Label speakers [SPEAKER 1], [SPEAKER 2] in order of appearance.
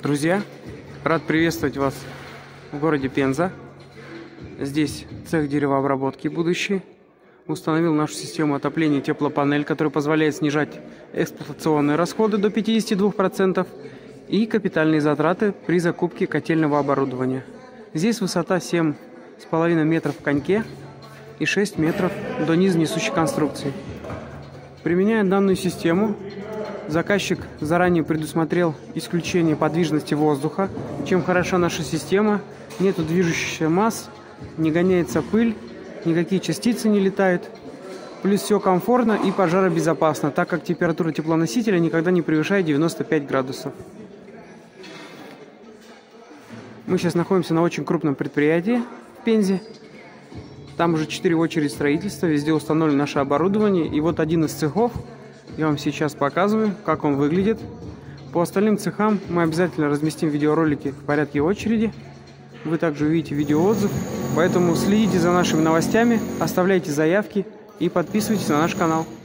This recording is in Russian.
[SPEAKER 1] Друзья, рад приветствовать вас в городе Пенза. Здесь цех деревообработки будущий. Установил нашу систему отопления теплопанель, которая позволяет снижать эксплуатационные расходы до 52% и капитальные затраты при закупке котельного оборудования. Здесь высота 7,5 метров в коньке и 6 метров до низа несущей конструкции. Применяя данную систему, заказчик заранее предусмотрел исключение подвижности воздуха. Чем хороша наша система, нету движущихся масс, не гоняется пыль, никакие частицы не летают. Плюс все комфортно и пожаробезопасно, так как температура теплоносителя никогда не превышает 95 градусов. Мы сейчас находимся на очень крупном предприятии в Пензе. Там уже 4 очереди строительства, везде установлено наше оборудование. И вот один из цехов, я вам сейчас показываю, как он выглядит. По остальным цехам мы обязательно разместим видеоролики в порядке очереди. Вы также увидите видеоотзыв. Поэтому следите за нашими новостями, оставляйте заявки и подписывайтесь на наш канал.